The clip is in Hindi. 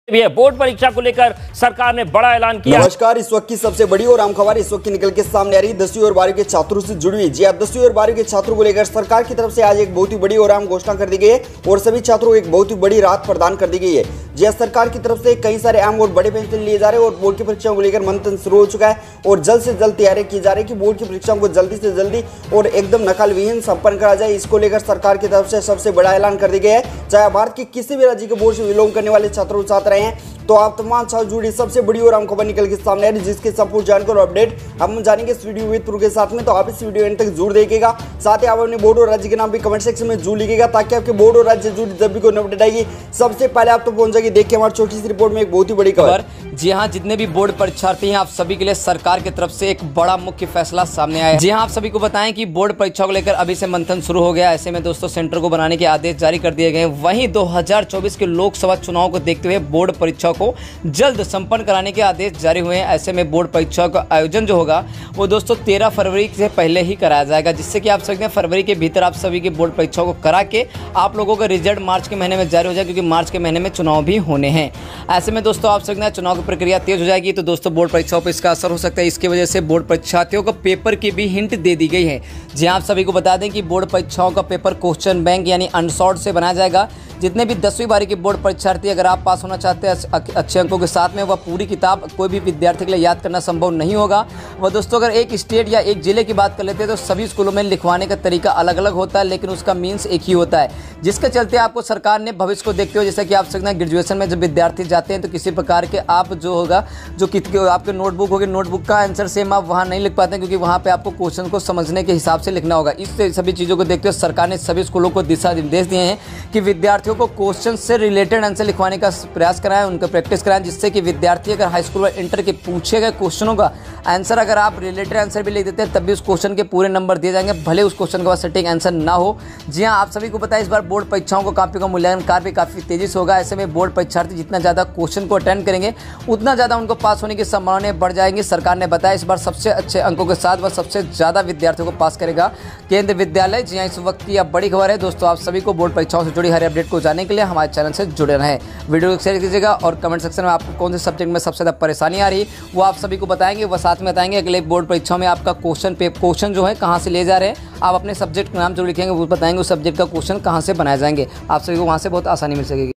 भी है। बोर्ड परीक्षा को लेकर सरकार ने बड़ा ऐलान किया। नमस्कार, इस वक्त की सबसे बड़ी और आम खबर इस वक्त की निकल के सामने आ रही 10वीं और 12वीं के छात्रों से जुड़ी हुई। जी हां, 10वीं और 12वीं के छात्रों को लेकर सरकार की तरफ से आज एक बहुत ही बड़ी और आम घोषणा कर दी गई है और सभी छात्रों को एक बहुत ही बड़ी राहत प्रदान कर दी गई है। जी हां, सरकार की तरफ से कई सारे आम और बड़े फैसले लिए जा रहे हैं और बोर्ड की परीक्षाओं को लेकर मंथन शुरू हो चुका है और जल्द से जल्द तैयारी की जा रही है कि बोर्ड की परीक्षाओं को जल्दी से जल्दी और एकदम नकलविहीन संपन्न करा जाए। इसको लेकर सरकार की तरफ से सबसे बड़ा ऐलान कर दिया गया है। चाहे भारत के किसी भी राज्य के बोर्ड से बिलोंग करने वाले छात्र छात्र रहे हैं, तो आप तमाम छात्र जुड़ी सबसे बड़ी और आम खबर निकल के सामने आ रही है, जिसके संपूर्ण जानकारी और अपडेट हम जानेंगे इस वीडियो विद प्रूफ के साथ में। तो आप इस वीडियो एंड तक जरूर देखिएगा। साथ ही आप अपने बोर्ड और राज्य के नाम भी कमेंट सेक्शन में जरूर लिखिएगा, ताकि आपके बोर्ड और राज्य जुड़ी जब भी कोई अपडेट आएगी सबसे पहले आप तो पहुंच जाएगी। देखिए हमारी छोटी सी रिपोर्ट में एक बहुत ही बड़ी खबर। जी हाँ, जितने भी बोर्ड परीक्षार्थी हैं आप सभी के लिए सरकार की तरफ से एक बड़ा मुख्य फैसला सामने आया है। जी हाँ, आप सभी को बताएं कि बोर्ड परीक्षा को लेकर अभी से मंथन शुरू हो गया। ऐसे में दोस्तों सेंटर को बनाने के आदेश जारी कर दिए गए हैं। वहीं 2024 के लोकसभा चुनाव को देखते हुए बोर्ड परीक्षा को जल्द संपन्न कराने के आदेश जारी हुए हैं। ऐसे में बोर्ड परीक्षा का आयोजन जो होगा वो दोस्तों 13 फरवरी से पहले ही कराया जाएगा, जिससे कि आप सकते हैं फरवरी के भीतर आप सभी के बोर्ड परीक्षाओं को करा के आप लोगों का रिजल्ट मार्च के महीने में जारी हो जाए, क्योंकि मार्च के महीने में चुनाव भी होने हैं। ऐसे में दोस्तों आप सकते हैं चुनाव की प्रक्रिया तेज हो जाएगी, तो दोस्तों बोर्ड परीक्षाओं पर इसका असर हो सकता है। इसकी वजह से बोर्ड परीक्षार्थियों को पेपर की भी हिंट दे दी गई है। जी आप सभी को बता दें कि बोर्ड परीक्षाओं का पेपर क्वेश्चन बैंक यानी अनसॉर्ट से बनाया जाएगा। जितने भी 10वीं 12वीं के बोर्ड परीक्षार्थी अगर आप पास होना चाहते हैं अच्छे अंकों के साथ में, वह पूरी किताब कोई भी विद्यार्थी के लिए याद करना संभव नहीं होगा। वह दोस्तों अगर एक स्टेट या एक जिले की बात कर लेते हैं तो सभी स्कूलों में लिखवाने का तरीका अलग अलग होता है, लेकिन उसका मीन्स एक ही होता है, जिसके चलते आपको सरकार ने भविष्य को देखते हुए, जैसे कि आप सकते हैं ग्रेजुएशन में जब विद्यार्थी जाते हैं तो किसी प्रकार के आप जो होगा जो आपके नोटबुक होगी, नोटबुक का आंसर सेम आप वहाँ नहीं लिख पाते हैं, क्योंकि वहाँ पर आपको क्वेश्चन को समझने के हिसाब से लिखना होगा। इस सभी चीज़ों को देखते हुए सरकार ने सभी स्कूलों को दिशा निर्देश दिए हैं कि विद्यार्थियों को क्वेश्चन से रिलेटेड आंसर लिखवाने का प्रयास कराएं, उनका प्रैक्टिस कराएं, जिससे कि विद्यार्थी अगर हाई स्कूल और इंटर के पूछे गए क्वेश्चनों का आंसर अगर आप रिलेटेड आंसर भी लिख देते हैं तब भी उस क्वेश्चन के पूरे नंबर दिए जाएंगे, भले उस क्वेश्चन के बाद सटीक आंसर ना हो। जी हाँ, आप सभी को पता है इस बार बोर्ड परीक्षाओं को कॉपी का मूल्यांकन कार्य भी काफ़ी तेजी से होगा। ऐसे में बोर्ड परीक्षार्थी जितना ज़्यादा क्वेश्चन को अटेंड करेंगे उतना ज़्यादा उनको पास होने की संभावनाएं बढ़ जाएंगी। सरकार ने बताया इस बार सबसे अच्छे अंकों के साथ वह सबसे ज़्यादा विद्यार्थियों को पास करेगा केंद्रीय विद्यालय। जी हाँ, इस वक्त की अब बड़ी खबर है दोस्तों। आप सभी को बोर्ड परीक्षाओं से जुड़ी हर अपडेट को जानने के लिए हमारे चैनल से जुड़े रहें। वीडियो को शेयर कीजिएगा और कमेंट सेक्शन में आपको कौन से सब्जेक्ट में सबसे ज़्यादा परेशानी आ रही है वो आप सभी को बताएंगे। वह साथ में बताएंगे अगले बोर्ड परीक्षाओं में आपका क्वेश्चन जो है कहाँ से ले जा रहे हैं। आप अपने सब्जेक्ट का नाम जो लिखेंगे वो बताएंगे उस सब्जेक्ट का क्वेश्चन कहाँ से बनाए जाएंगे। आप सभी को वहाँ से बहुत आसानी मिल सकेगी।